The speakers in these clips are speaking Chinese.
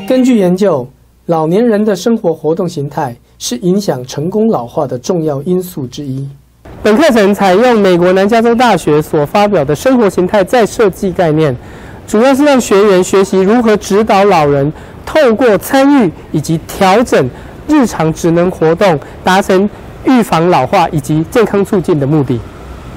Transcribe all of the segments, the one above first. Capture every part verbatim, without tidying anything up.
根据研究，老年人的生活活动形态是影响成功老化的重要因素之一。本课程采用美国南加州大学所发表的生活形态再设计概念，主要是让学员学习如何指导老人，透过参与以及调整日常职能活动，达成预防老化以及健康促进的目的。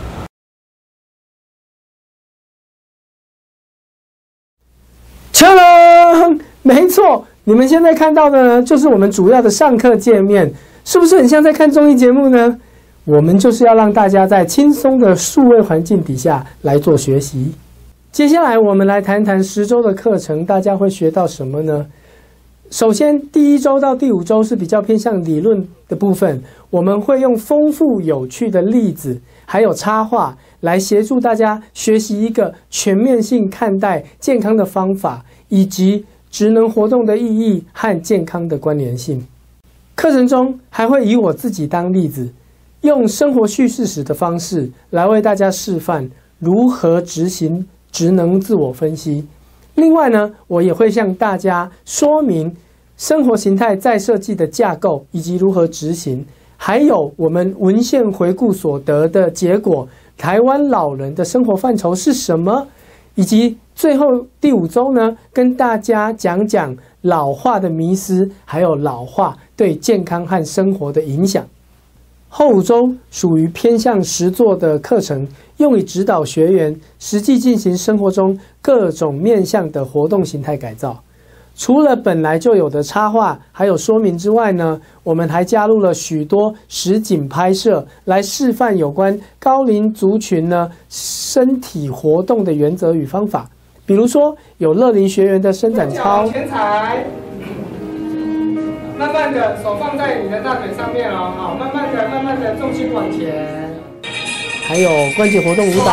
锵！没错，你们现在看到的呢，就是我们主要的上课界面，是不是很像在看综艺节目呢？我们就是要让大家在轻松的数位环境底下来做学习。接下来我们来谈谈十周的课程，大家会学到什么呢？首先，第一周到第五周是比较偏向理论的部分，我们会用丰富有趣的例子，还有插画来协助大家学习一个全面性看待健康的方法，以及职能活动的意义和健康的关联性。课程中还会以我自己当例子，用生活叙事史的方式来为大家示范如何执行职能自我分析。另外呢，我也会向大家说明生活形态再设计的架构以及如何执行，还有我们文献回顾所得的结果，台湾老人的生活范畴是什么，以及最后第五周呢，跟大家讲讲老化的迷思，还有老化对健康和生活的影响。后五周属于偏向实作的课程，用以指导学员实际进行生活中各种面向的活动形态改造。除了本来就有的插画还有说明之外呢，我们还加入了许多实景拍摄，来示范有关高龄族群呢身体活动的原则与方法。比如说有乐龄学员的伸展操， 前踩，慢慢的手放在你的大腿上面哦，好，慢慢的、慢慢的重心往前。 还有关节活动舞蹈。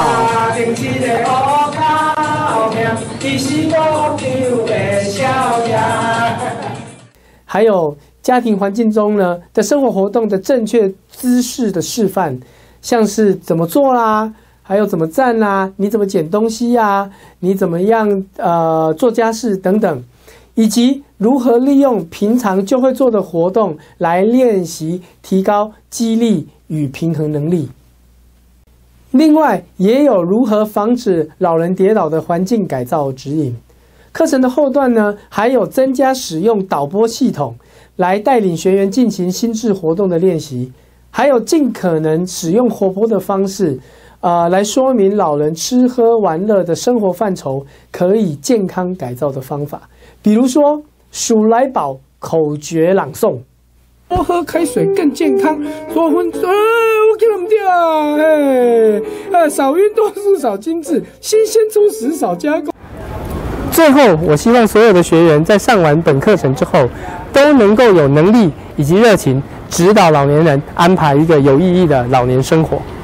还有家庭环境中呢的生活活动的正确姿势的示范，像是怎么做啦，还有怎么站啦，你怎么捡东西呀，你怎么样呃做家事等等，以及如何利用平常就会做的活动来练习提高肌力与平衡能力。另外也有如何防止老人跌倒的环境改造指引。课程的后段呢，还有增加使用导播系统来带领学员进行心智活动的练习，还有尽可能使用活泼的方式呃，来说明老人吃喝玩乐的生活范畴可以健康改造的方法。比如说数来宝口诀朗诵，多喝开水更健康，多荤呃我给他们掉哎呃少运动素少精致，新鲜粗食少加工。最后，我希望所有的学员在上完本课程之后，都能够有能力以及热情指导老年人安排一个有意义的老年生活。